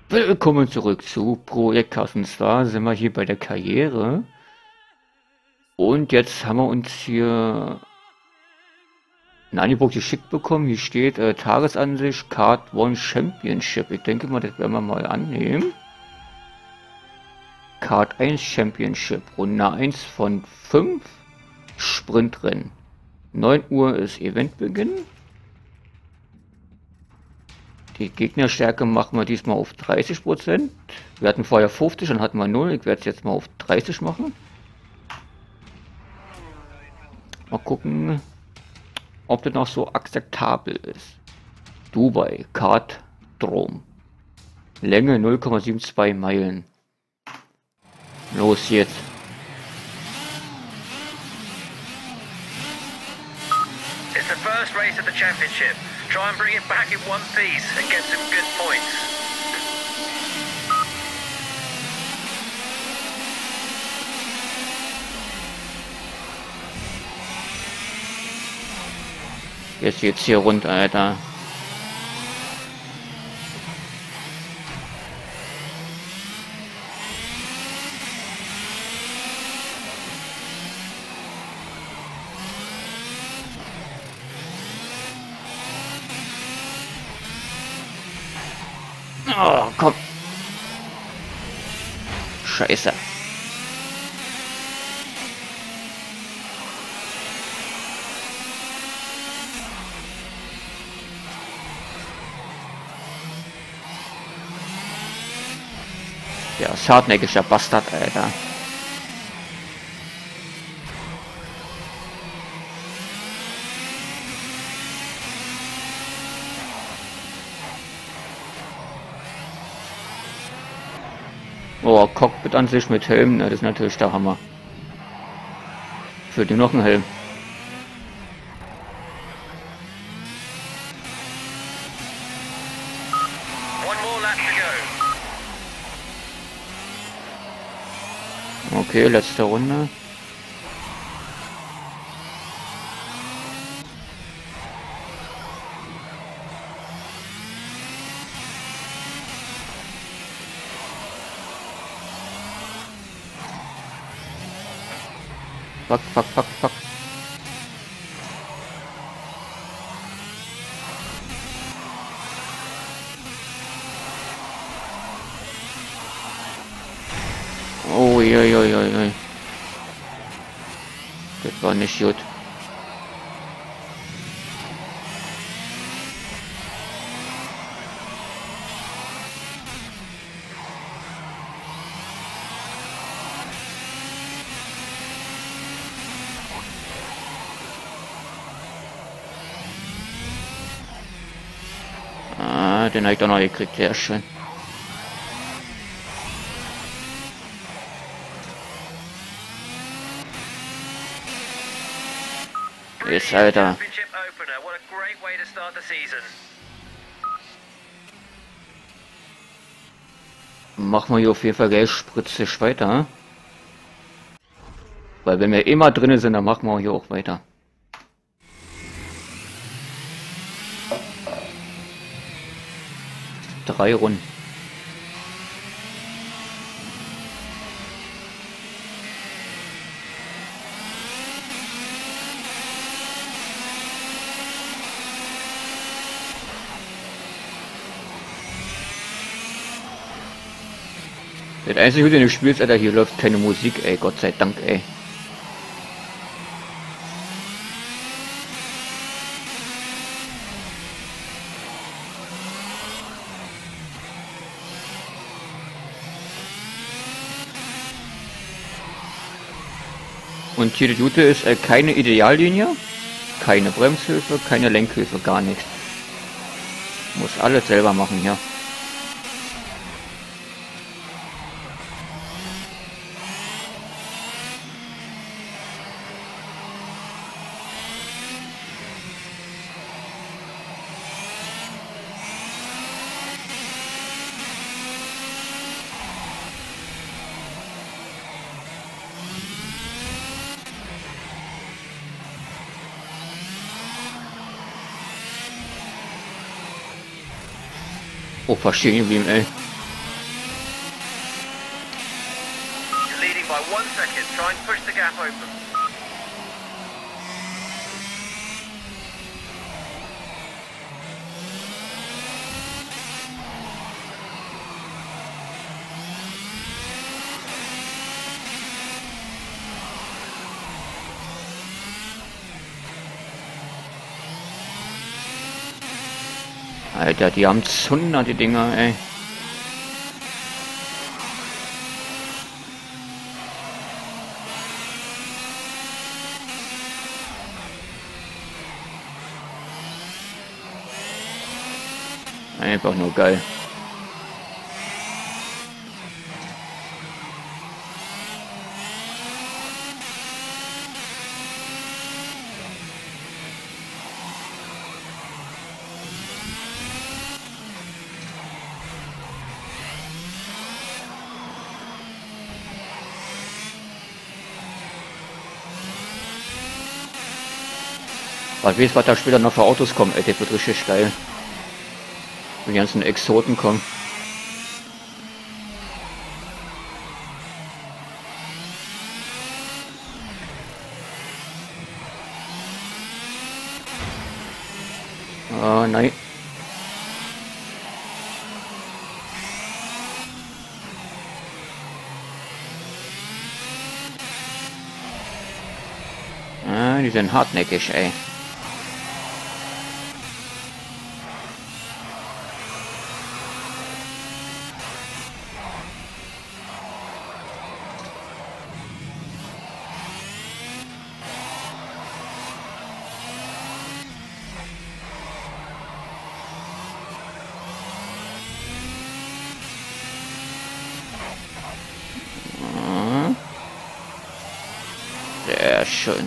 Willkommen zurück zu Projekt Carsten Star. Sind wir hier bei der Karriere. Und jetzt haben wir uns hier ein Angebot geschickt bekommen. Hier steht Tagesansicht Card One Championship. Ich denke mal, das werden wir mal annehmen. Card 1 Championship. Runde 1 von 5. Sprintrennen. 9 Uhr ist Eventbeginn. Die Gegnerstärke machen wir diesmal auf 30%. Wir hatten vorher 50, dann hatten wir 0. Ich werde es jetzt mal auf 30 machen. Mal gucken, ob das noch so akzeptabel ist. Dubai, Kartdrom. Länge 0,72 Meilen. Los jetzt. It's the first race of the championship. Try and bring it back in one piece and get some good points. Jetzt geht's hier rund, Alter. Oh, komm. Scheiße. Ja, hartnäckiger Bastard, Alter. Oh, Cockpit an sich mit Helm, das ist natürlich der Hammer. Für die noch ein Helm. One more lap to go. Okay, letzte Runde. Fuck, fuck, fuck, fuck. Oh, oi. Das war nicht gut. Ah, den habe ich doch noch gekriegt, sehr schön. Jetzt, Alter. Championship opener. What a great way to start the season. Machen wir hier auf jeden Fall gleich spritzig weiter. Weil wenn wir immer drin sind, dann machen wir hier auch weiter. Drei Runden. Das einzige, was du spielst, Alter, hier läuft keine Musik, ey, Gott sei Dank, ey. Und hier die Gute ist keine Ideallinie, keine Bremshilfe, keine Lenkhilfe, gar nichts. Muss alles selber machen hier. Oh, verstehen geblieben, ey. 1 second. Try and push the gap open. Alter, die haben Zunder, die Dinger, ey. Einfach nur geil. Was weiß, was da später noch für Autos kommen, ey, der wird richtig geil. Die ganzen Exoten kommen. Oh nein. Ah, die sind hartnäckig, ey. Sehr schön.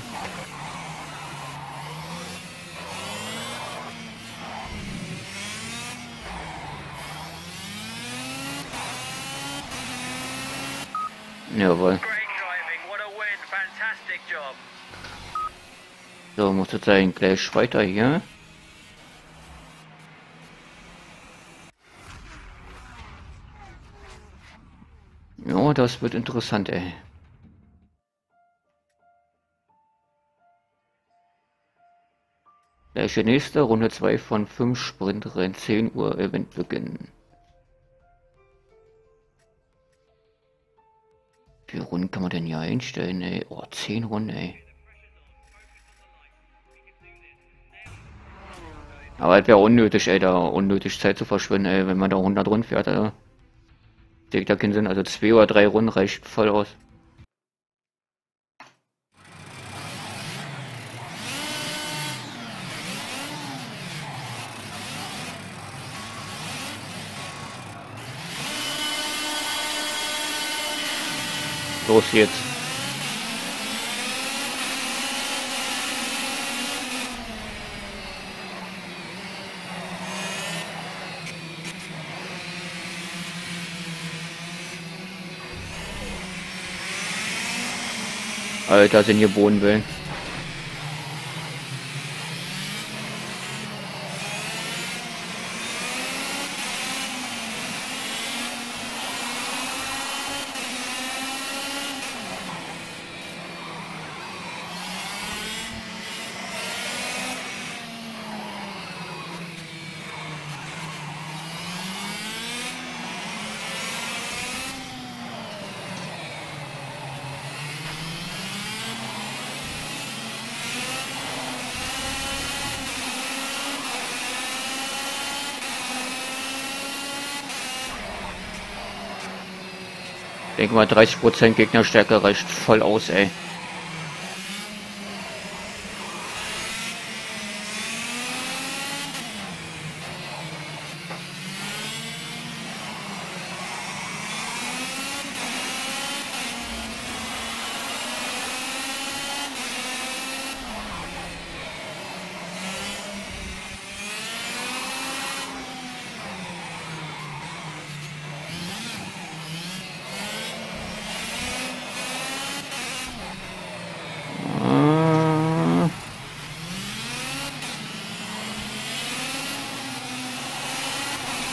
Jawohl. Great driving. What a win. Fantastic job. So, muss jetzt eigentlich gleich weiter hier. Ja, das wird interessant, ey. Gleiche nächste, Runde 2 von 5 Sprintrennen, 10 Uhr Event beginnen. 4 Runden kann man denn hier einstellen, ey? Oh, 10 Runden, ey. Aber es wäre unnötig, ey, da unnötig Zeit zu verschwenden, ey, wenn man da 100 Runden fährt, ey. Seht da keinen Sinn, also 2 oder 3 Runden reicht voll aus. Los jetzt. Alter, sind hier Bodenwellen. Ich denke mal 30% Gegnerstärke reicht voll aus, ey.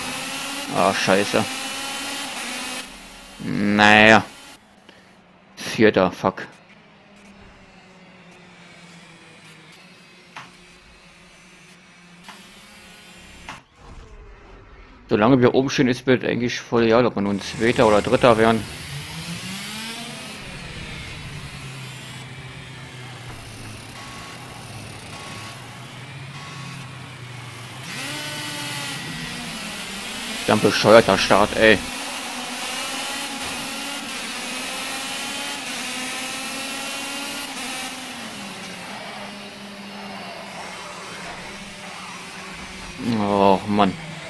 Ah, scheiße. Naja. Vierter, fuck. Solange wir oben stehen, ist mir eigentlich voll egal, ob wir nun Zweiter oder Dritter wären. Dann bescheuerter Start, ey. Oh Mann.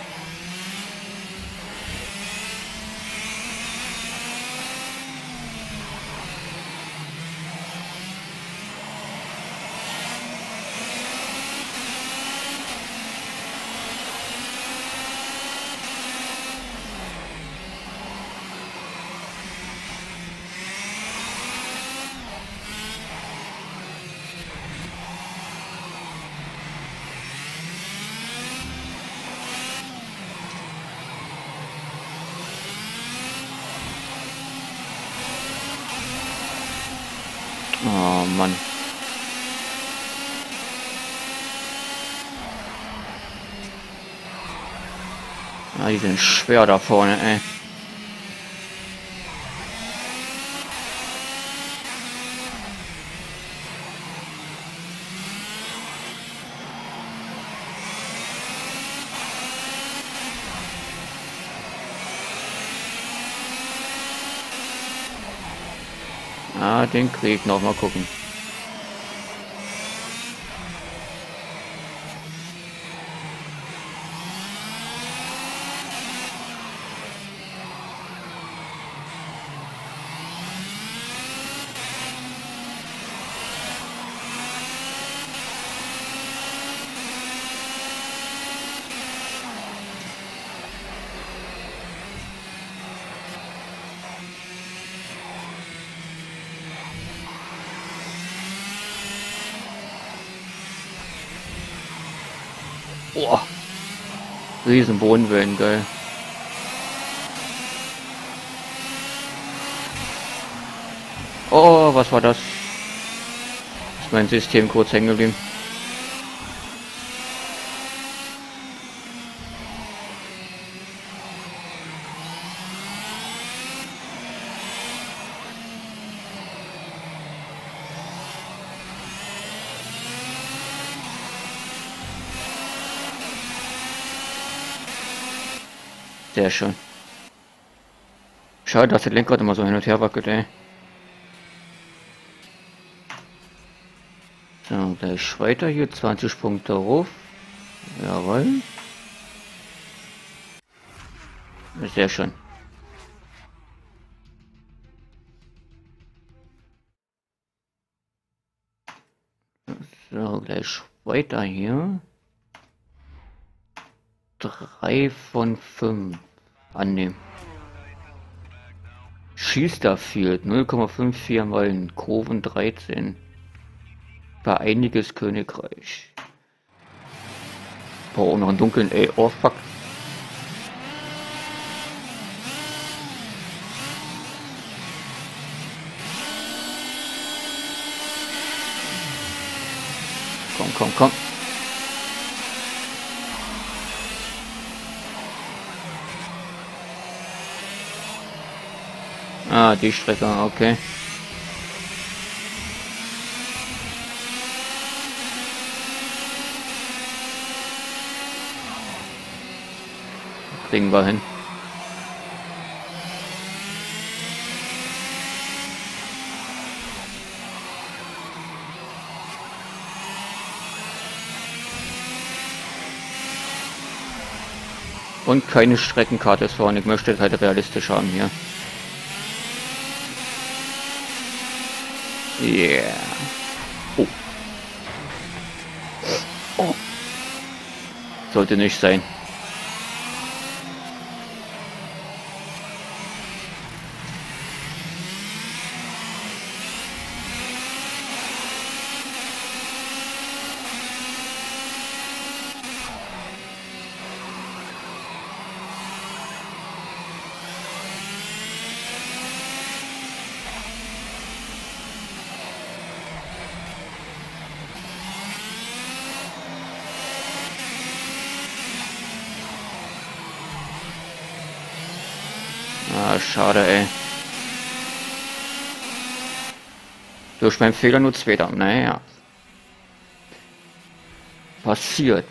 Oh Mann. Ja, die sind schwer da vorne, ey. Ah, den Krieg noch mal gucken. Boah. Riesen Bodenwellen, geil. Oh, was war das? Ist mein System kurz hängen geblieben. Sehr schön. Schade, dass der Lenkrad immer so hin und her wackelt, ey. So, gleich weiter hier, 20 Punkte rauf. Jawohl. Sehr schön. So, gleich weiter hier. 3 von 5 annehmen. Chesterfield 0,54 Meilen, Kurven 13. Vereiniges Königreich. Boah, noch einen dunklen, ey, oh fuck. Komm, komm, komm. Ah, die Strecke, okay. Kriegen wir hin. Und keine Streckenkarte ist vorne. Ich möchte es halt realistisch haben hier. Yeah. Oh. Oh. Sollte nicht sein. Ah, schade, ey. Durch meinen Fehler nur Zweiter. Naja. Passiert.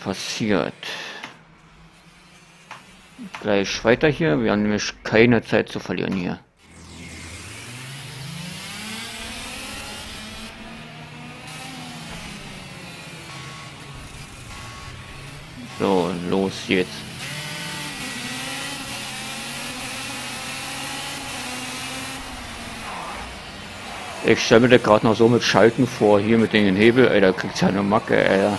Gleich weiter hier. Wir haben nämlich keine Zeit zu verlieren hier. So, los jetzt. Ich stelle mir das gerade noch so mit Schalten vor, hier mit den Hebel, ey, da kriegt's ja eine Macke, ey.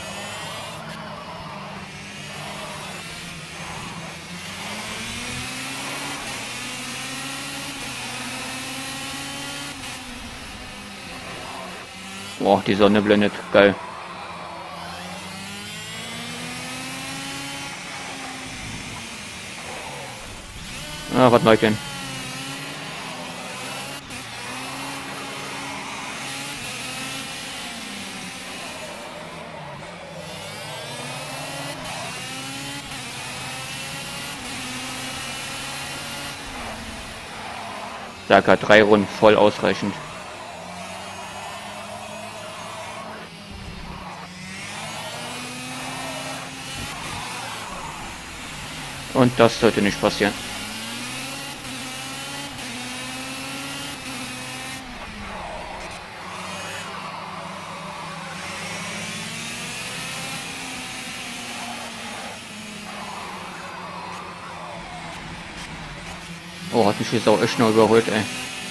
Boah, die Sonne blendet, geil. Ah, was mach ich denn? Circa 3 Runden voll ausreichend. Und das sollte nicht passieren. Oh, hat mich die Sau echt noch überholt, ey.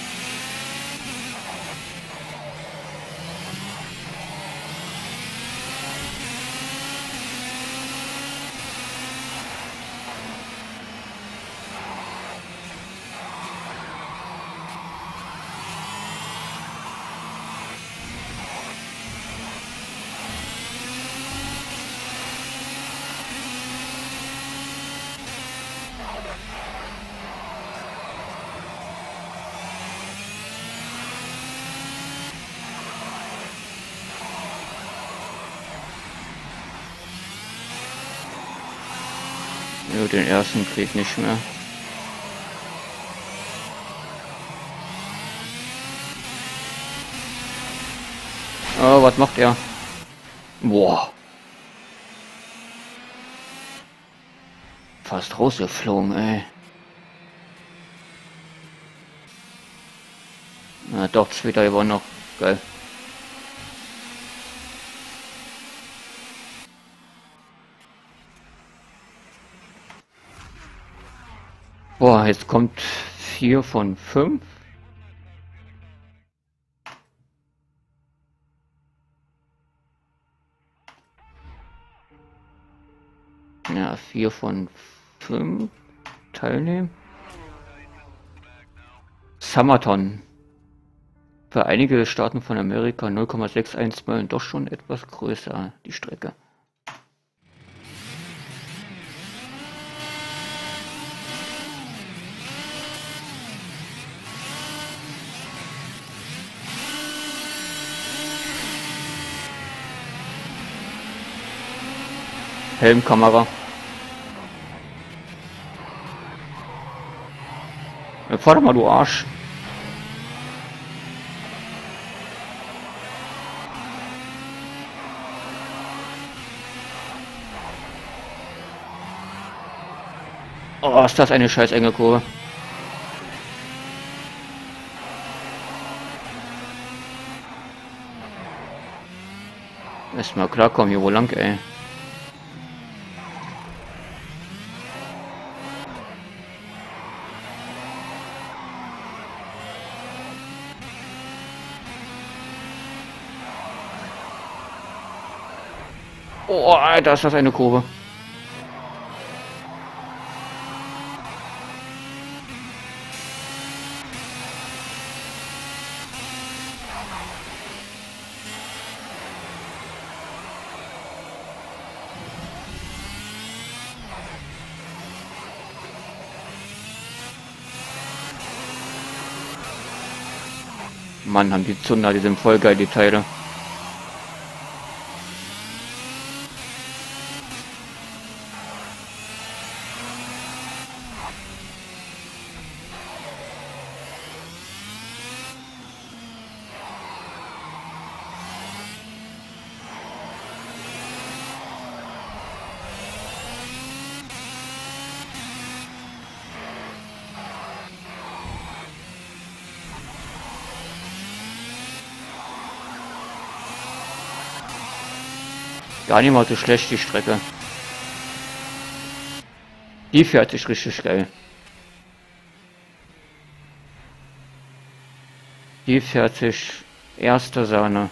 Nur den ersten Krieg nicht mehr. Oh, was macht er? Boah. Fast rausgeflogen, ey. Na doch, zweiter war noch geil. Boah, jetzt kommt 4 von 5. Ja, 4 von 5 teilnehmen. Summerton. Für einige Staaten von Amerika 0,61 Meilen, doch schon etwas größer, die Strecke. Helmkamera. Ja, fahr doch mal, du Arsch. Oh, ist das eine scheiß enge Kurve. Erstmal klarkommen, hier wo lang, ey. Oh, Alter, ist das eine Kurve. Mann, haben die Zunder, die sind voll geil, die Teile. Gar nicht mal so schlecht, die Strecke. Die fährt sich richtig geil. Die fährt sich erste Sahne.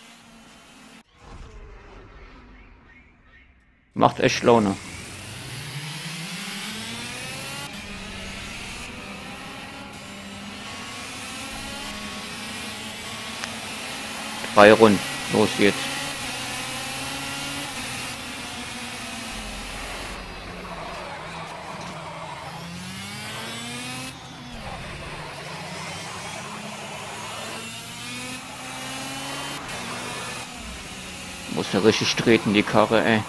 Macht echt Laune. Drei Runden. Los geht's. Muss ja richtig treten, die Karre, ey.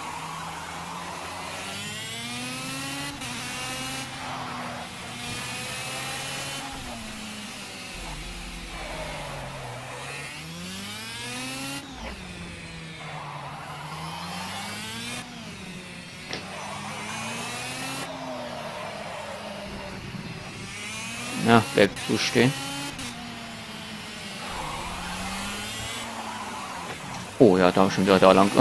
Ja, bleib zustehen. Oh ja, da schon wieder da lang.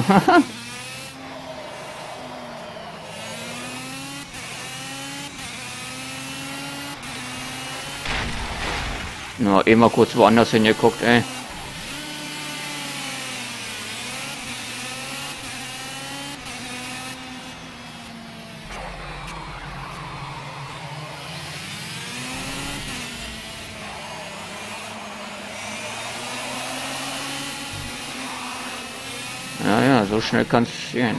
Na, immer kurz woanders hingeguckt, ey. Ja, ja, so schnell kann's gehen.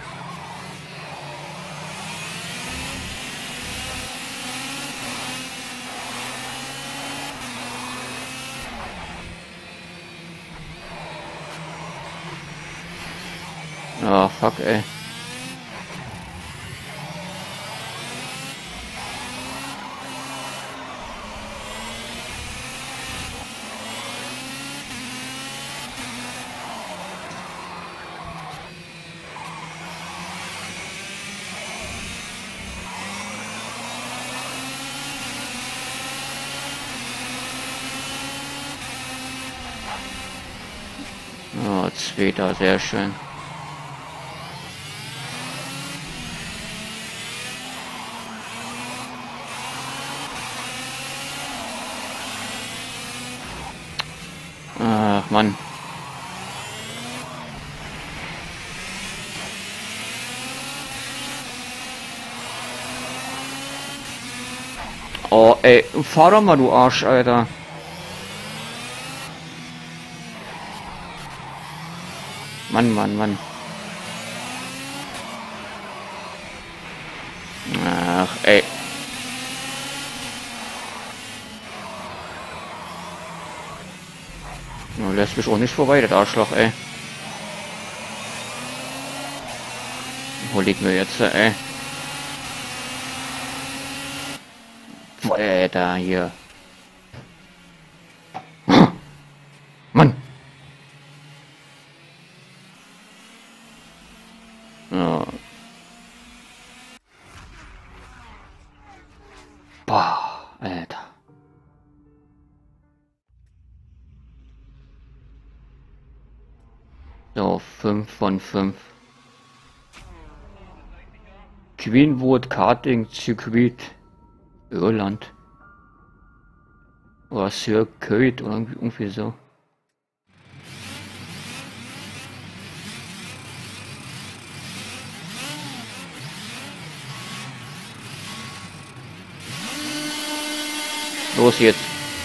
Ah, fuck, ey. Oh, zweiter, sehr schön. Ach, Mann. Oh, ey, fahr doch mal, du Arsch, Alter. Mann, Mann, Mann. Ach, ey. Du lässt mich auch nicht vorbei, das Arschloch, ey. Wo liegt mir jetzt, ey? Boah, da hier. Mann. Ja. Boah, Alter. So, 5 von 5. Queenwood Karting Circuit Irland. Oder Circuit oder irgendwie so. Los jetzt.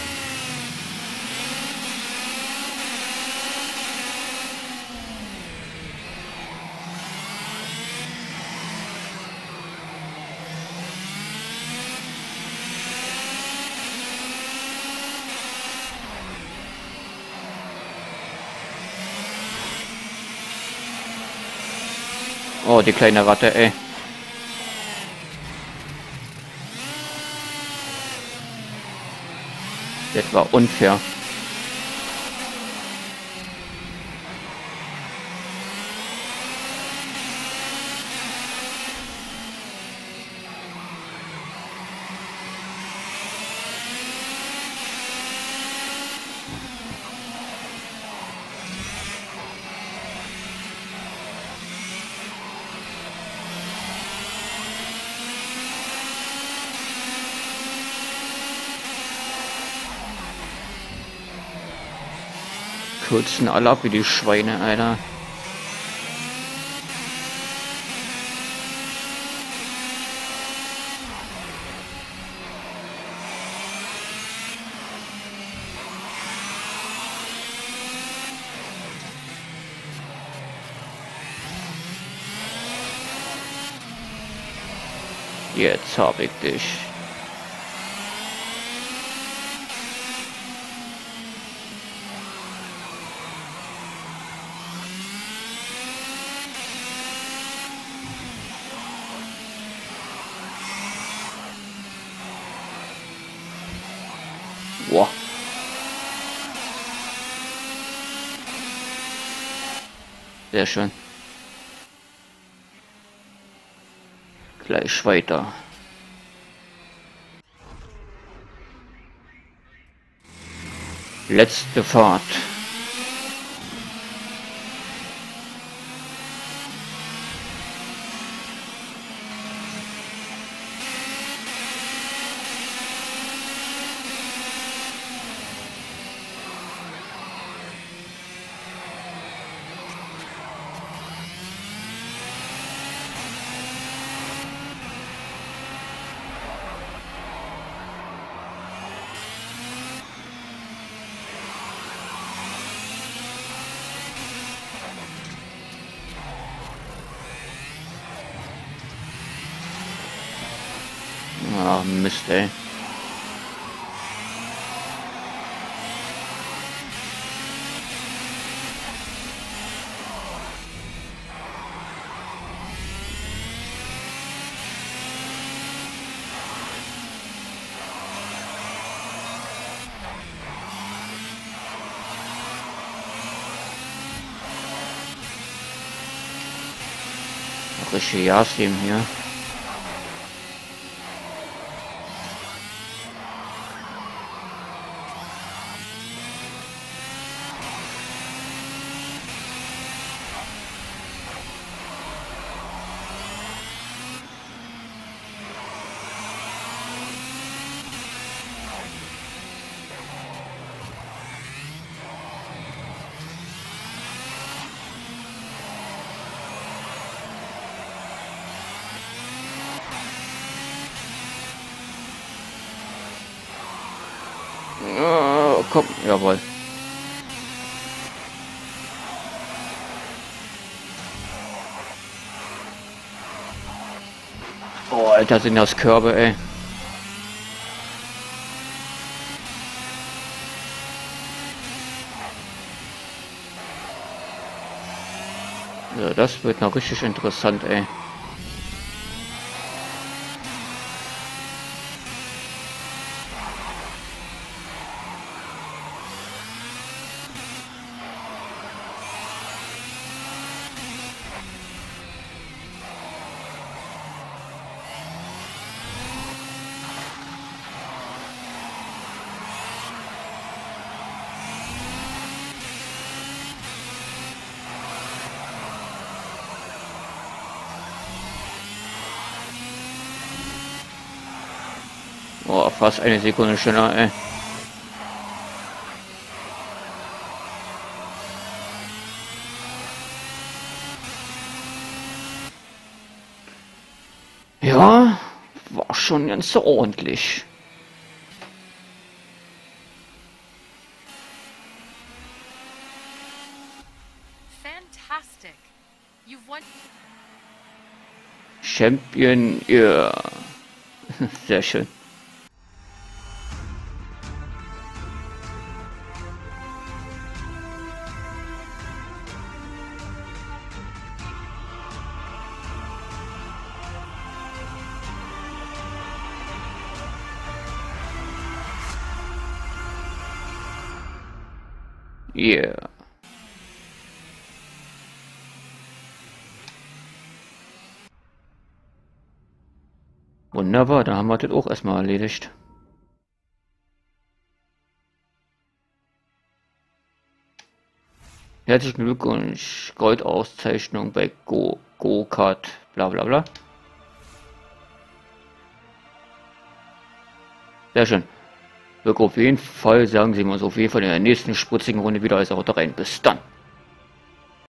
Oh, die kleine Ratte, ey. Das war unfair. Kürzen alle ab wie die Schweine, Alter. Jetzt hab ich dich. Boah. Sehr schön. Gleich weiter. Letzte Fahrt. Ah, Mist, ey. Richtig Gas geben hier. Oh, komm, jawohl. Oh, Alter, sind das Körbe, ey. Ja, das wird noch richtig interessant, ey. Oh, fast eine Sekunde schneller, ey. Ja, war schon ganz so ordentlich. Fantastic. You've won. Champion, ja. Sehr schön. Yeah. Wunderbar, da haben wir das auch erstmal erledigt. Herzlichen Glückwunsch, Goldauszeichnung bei Go-Kart, bla bla bla. Sehr schön. Wirke auf jeden Fall, sagen Sie uns auf jeden Fall in der nächsten spritzigen Runde wieder. Also haut rein. Bis dann.